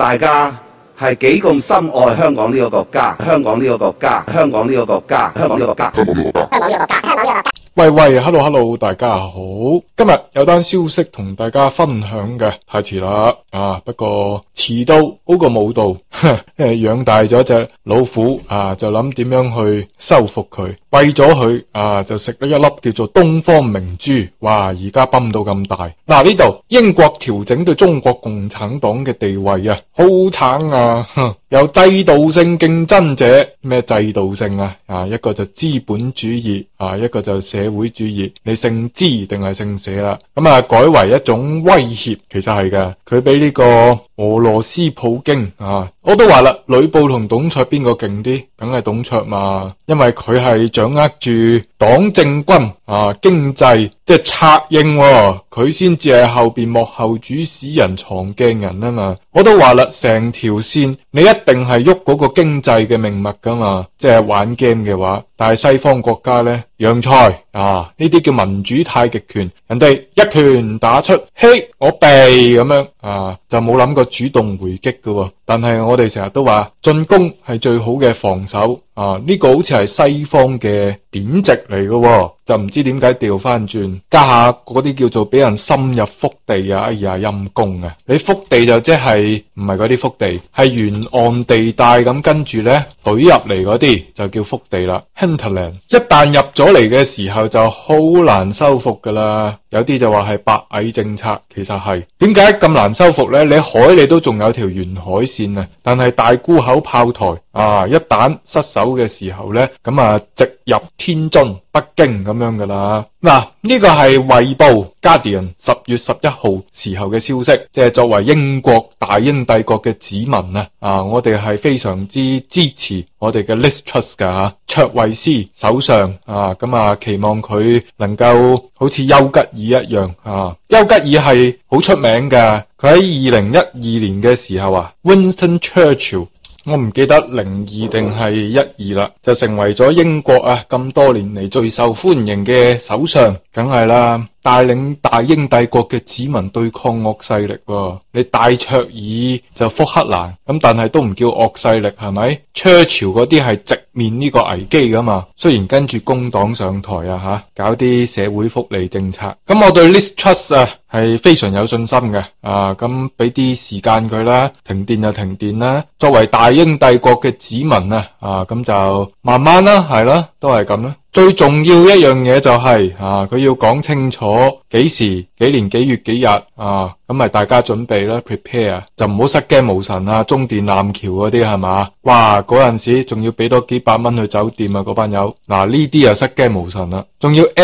大家係幾咁深愛香港呢個國家，香港呢個國家，香港呢個國家，香港呢個國家，香港呢個國家，香港呢個國家，香港呢個國家。 喂，hello，大家好，今日有單消息同大家分享嘅，太遲啦不過遲到好過冇到，養大咗隻老虎就諗點樣去收復佢，為咗佢就食咗一粒叫做東方明珠，哇，而家泵到咁大。呢度英國調整對中國共產黨嘅地位好慘有制度性競爭者，咩制度性一個就資本主義一個就社會主義，你姓資定係姓社啦，改為一種威脅，其實係嘅，佢俾呢個俄羅斯普京我都話啦，呂布同董卓邊個勁啲？梗係董卓嘛，因為佢係掌握住黨政軍經濟，即係策應佢先至係後邊幕後主使人藏鏡人嘛。我都話啦，成條線你一定係喐嗰個經濟嘅命脈噶嘛，即係玩 game 嘅話。但係西方國家呢，洋菜呢啲叫民主太極拳，人哋一拳打出，嘿我避咁樣就冇諗過主動回擊噶。但係我哋成日都話進攻係最好嘅防守呢個好似係西方嘅典籍嚟噶，就唔知點解調翻轉家下嗰啲叫做俾人深入腹地哎呀陰公你腹地就即係唔係嗰啲腹地，係沿岸地帶咁，跟住呢懟入嚟嗰啲就叫腹地啦。Hinterland 一旦入咗嚟嘅時候就好難收復噶啦，有啲就話係白蟻政策，其實係點解咁難收復呢？你海你都仲有條沿海線但係大沽口炮台一旦失守嘅時候呢，咁直入天津、北京咁樣噶啦。呢個係衛報 Guardian 10月11號時候嘅消息，即係作為英國大英帝國嘅子民我哋係非常之支持我哋嘅 Liz Truss 噶卓慧思首相期望佢能夠好似丘吉爾一樣丘吉爾係好出名噶，佢喺2012年嘅時候Winston Churchill，我唔記得02定係12啦，就成為咗英國咁多年嚟最受歡迎嘅首相，梗係啦，帶領大英帝國嘅子民對抗惡勢力你戴卓爾就福克蘭咁，但係都唔叫惡勢力係咪？Churchill 嗰啲係直面呢個危機噶嘛，雖然跟住工黨上台搞啲社會福利政策，咁我對 Liz Truss 係非常有信心嘅咁俾啲時間佢啦，停電就停電啦，作為大英帝國嘅子民咁就慢慢啦，係啦，都係咁啦。最重要一樣嘢就係佢要講清楚幾時幾年幾月幾日咁咪大家準備啦 prepare， 就唔好失驚無神中電纜橋嗰啲係嘛，哇嗰陣時仲要俾多幾百蚊去酒店嗰班友，呢啲又失驚無神啦，仲要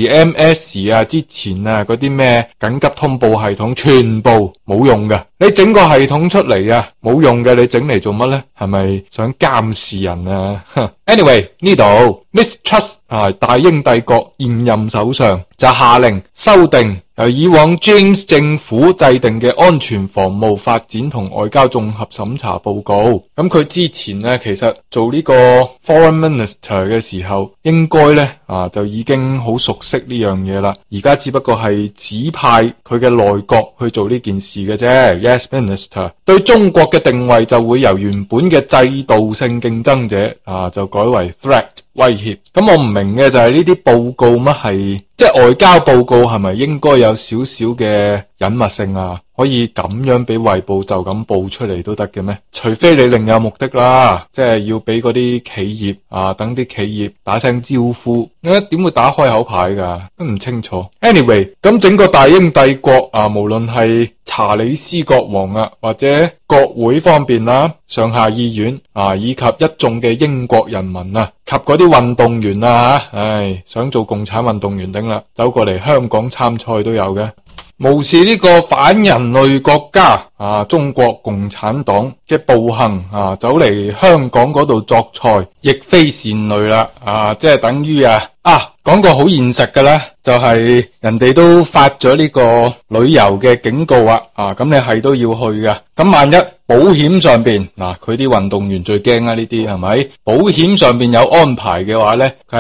SMS 之前嗰啲咩緊急通報系統全部冇用嘅，你整個系統出嚟冇用嘅，你整嚟做乜呢？係咪想監視人Anyway 呢度 Liz Truss 大英帝國現任首相就下令修訂由以往 James 政府制定嘅安全防務發展同外交綜合審查報告。咁佢之前其實做呢個 Foreign Minister 嘅時候應該呢就已經好熟悉呢樣嘢啦，而家只不過係指派佢嘅內閣去做呢件事嘅啫。Yes Minister 對中國嘅定位就會由原本嘅制度性競爭者就改為 threat 威脅。咁我唔明嘅就係呢啲報告乜係即係外交報告係咪應該有少少嘅隱密性可以咁樣俾衛報就咁報出嚟都得嘅咩？除非你另有目的啦，即係要俾嗰啲企業等啲企業打聲招呼，點會打開口牌噶？都唔清楚。Anyway， 咁整個大英帝國無論係查理斯國王或者國會方面啦，上下議院以及一眾嘅英國人民及嗰啲運動員想做共產運動員頂啦，走過嚟香港參賽都有嘅。無視呢個反人類國家中國共產黨嘅暴行走嚟香港嗰度作賽，亦非善類啦即係等於講個好現實嘅啦，就係人哋都發咗呢個旅遊嘅警告咁你係都要去嘅。咁萬一保險上邊佢啲運動員最驚呢啲係咪？保險上邊有安排嘅話呢，佢係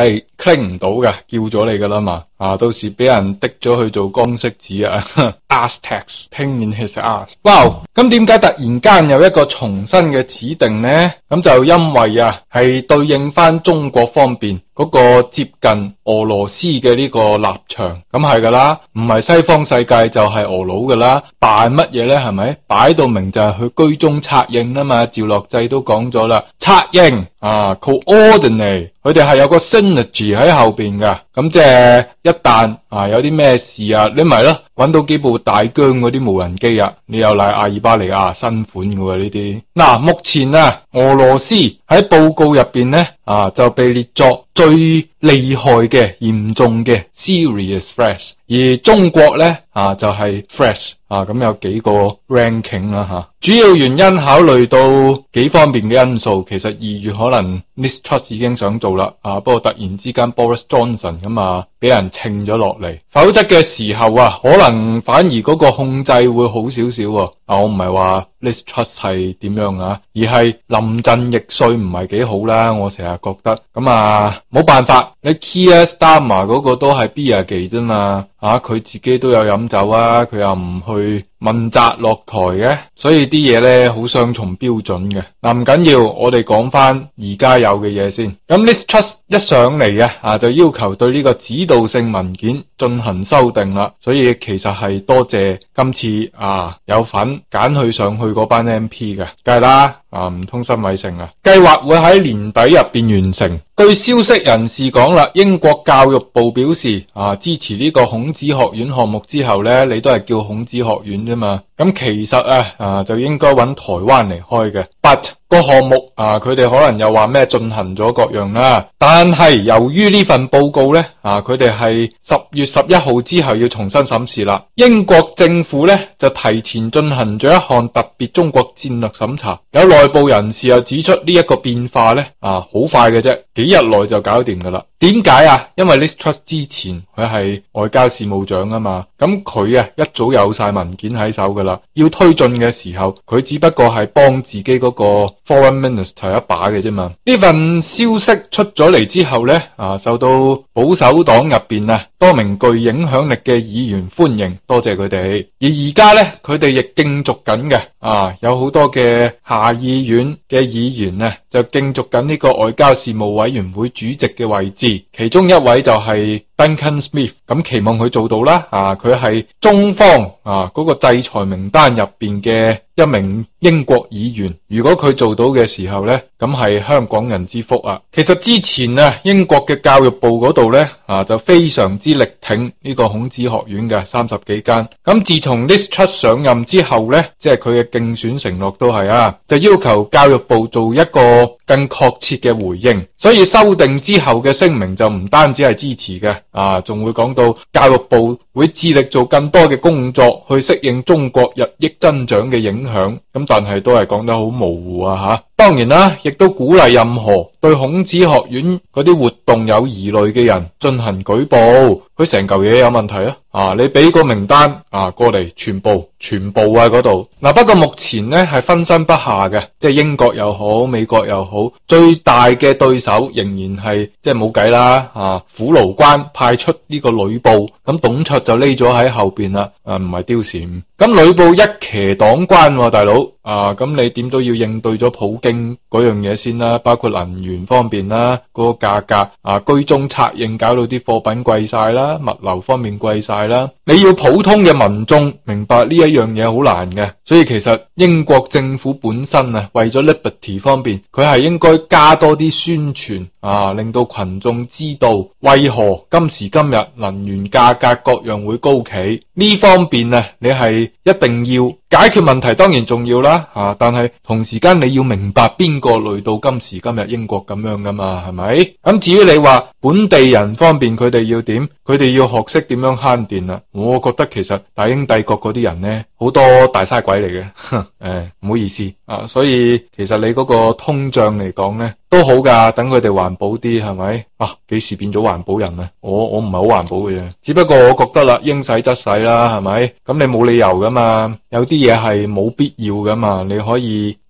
claim 唔到嘅，叫咗你噶啦嘛。到時俾人滴咗去做公式紙啊 ，ass tax，pain in his ass。哇，咁點解突然間有一個重新嘅指定呢？咁就因為係對應翻中國方面嗰個接近俄羅斯嘅呢個立場，咁係噶啦，唔係西方世界就係俄佬噶啦，扮乜嘢呢？係咪？擺到明就係去居中策應啦嘛，趙樂際都講咗啦，策應coordinate， 佢哋係有個 synergy 喺後邊噶，咁即係一旦有啲咩事你咪咯，搵到幾部大疆嗰啲無人機你又賴阿爾巴尼亞新款嘅喎呢啲。目前俄羅斯喺報告入邊呢就被列作最厲害嘅嚴重嘅 serious threats， 而中國呢就係 threats咁有幾個 ranking 啦主要原因考慮到幾方面嘅因素，其實2月可能 Liz Truss 已經想做啦不過突然之間 Boris Johnson 咁俾人稱咗落嚟，否則嘅時候可能反而嗰個控制會好少少我唔係話 Liz Truss 係點樣而係臨陣易帥唔係幾好啦，我成日覺得咁冇辦法，你 Keir Starmer 嗰個都係 beer 技啫嘛佢自己都有飲酒佢又唔去問責落台嘅，所以啲嘢咧好雙重標準嘅。唔緊要，我哋講翻而家有嘅嘢先。咁 Liz Truss 一上嚟嘅就要求對呢個指導性文件進行修訂啦，所以其實係多謝今次有份揀佢上去嗰班 MP 嘅，梗係啦唔通辛偉誠計劃會喺年底入邊完成。據消息人士講啦，英國教育部表示支持呢個孔子學院項目之後呢，你都係叫孔子學院啫嘛。咁其實就應該揾台灣嚟開嘅 ，but 個項目佢哋可能又話咩進行咗各樣啦。但係由於呢份報告呢，佢哋係10月11號之後要重新審視啦。英國政府呢就提前進行咗一項特別中國戰略審查。有內部人士又指出呢一個變化呢好快嘅啫，幾日內就搞掂噶啦。點解因為 Liz Truss 之前佢係外交事務長啊嘛，咁佢一早有晒文件喺手噶啦，要推進嘅時候，佢只不過係幫自己嗰個 Foreign Minister 一把嘅啫嘛。呢份消息出咗嚟之後呢，受到保守黨入邊多名具影響力嘅議員歡迎，多謝佢哋。而而家呢，佢哋亦競逐緊嘅，有好多嘅下議院嘅議員就競逐緊呢個外交事務委員會主席嘅位置，其中一位就係Duncan Smith， 咁期望佢做到啦。佢係中方嗰個制裁名單入邊嘅一名英國議員，如果佢做到嘅時候呢，咁係香港人之福其實之前英國嘅教育部嗰度呢，就非常之力挺呢個孔子學院嘅30幾間。咁自從 Liz Truss 上任之後呢，即係佢嘅競選承諾都係就要求教育部做一個更確切嘅回應。所以修訂之後嘅聲明就唔單止係支持嘅，仲會講到教育部會致力做更多嘅工作去適應中國日益增長嘅影響。咁但係都係講得好模糊當然啦，亦都鼓勵任何對孔子學院嗰啲活動有疑慮嘅人進行舉報，佢成嚿嘢有問題你俾個名單過嚟，全部嗰度。不過目前呢係分身不下嘅，即係英國又好，美國又好，最大嘅對手仍然係即係冇計啦虎牢關派出呢個呂布，咁董卓就匿咗喺後邊啦，唔係貂蟬。咁呂布一騎擋關大佬咁你點都要應對咗普京嗰樣嘢先啦，包括能源方面啦，嗰個價格居中策應搞到啲貨品貴晒啦，物流方面貴晒啦，你要普通嘅民眾明白呢一樣嘢好難嘅。所以其實英國政府本身為咗 liberty 方面，佢係應該加多啲宣傳令到群眾知道為何今時今日能源價格各樣會高企。呢方面你係一定要解決問題，當然重要啦但係同時間你要明白邊個累到今時今日英國咁樣噶嘛，係咪？咁至於你話本地人方面佢哋要點，佢哋要學識點樣慳電我覺得其實大英帝國嗰啲人呢，好多大嘥鬼嚟嘅唔好意思所以其實你嗰個通脹嚟講呢都好噶，等佢哋環保啲，係咪？幾時變咗環保人我唔係好環保嘅啫，只不過我覺得啦，應使則使啦，係咪？咁你冇理由噶嘛，有啲嘢係冇必要噶嘛，你可以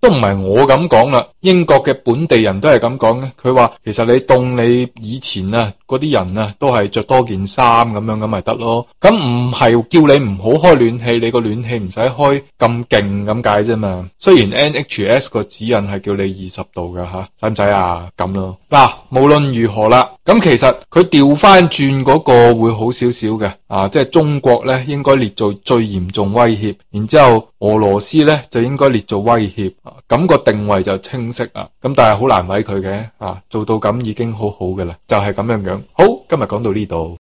都唔係我咁講啦，英國嘅本地人都係咁講嘅。佢話其實你凍，你以前啊嗰啲人啊都係着多件衫咁樣咁咪得咯。咁唔係叫你唔好開暖氣，你個暖氣唔使開咁勁咁解啫嘛。雖然 NHS 個指引係叫你20度噶吓，使唔使啊？咁咯。嗱，無論如何啦，咁其實佢調翻轉嗰個會好少少嘅啊，即係中國咧應該列做最嚴重威脅，然之後俄羅斯咧就應該列做威脅啊，咁個定位就清晰啊。咁但係好難為佢嘅啊，做到咁已經好好嘅啦，就係咁樣樣。好，今日講到呢度。